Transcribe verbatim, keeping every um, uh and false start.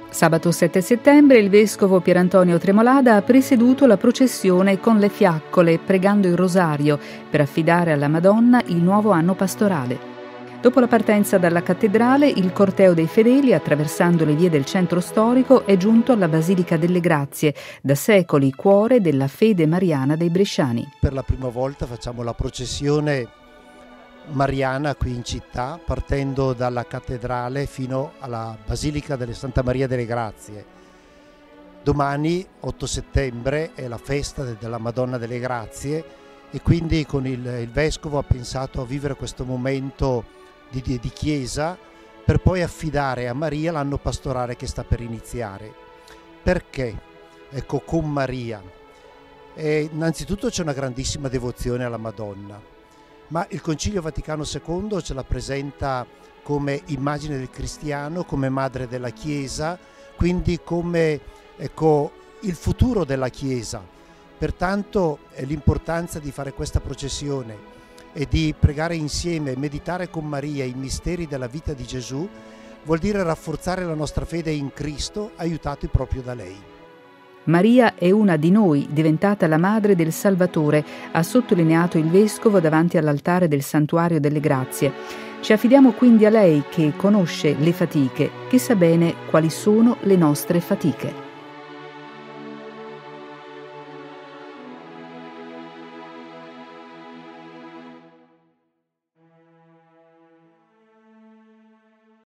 Sabato sette settembre il vescovo Pierantonio Tremolada ha presieduto la processione con le fiaccole, pregando il rosario per affidare alla Madonna il nuovo anno pastorale. Dopo la partenza dalla cattedrale, il corteo dei fedeli, attraversando le vie del centro storico, è giunto alla Basilica delle Grazie, da secoli cuore della fede mariana dei bresciani. Per la prima volta facciamo la processione mariana qui in città, partendo dalla cattedrale fino alla Basilica delle Santa Maria delle Grazie. Domani, otto settembre, è la festa della Madonna delle Grazie e quindi con il, il Vescovo ha pensato a vivere questo momento di, di, di chiesa per poi affidare a Maria l'anno pastorale che sta per iniziare. Perché? Ecco, con Maria. E innanzitutto c'è una grandissima devozione alla Madonna. Ma il Concilio Vaticano secondo ce la presenta come immagine del cristiano, come madre della Chiesa, quindi come ecco, il futuro della Chiesa. Pertanto l'importanza di fare questa processione e di pregare insieme, meditare con Maria i misteri della vita di Gesù, vuol dire rafforzare la nostra fede in Cristo, aiutati proprio da lei. Maria è una di noi, diventata la madre del Salvatore, ha sottolineato il vescovo davanti all'altare del Santuario delle Grazie. Ci affidiamo quindi a lei che conosce le fatiche, che sa bene quali sono le nostre fatiche.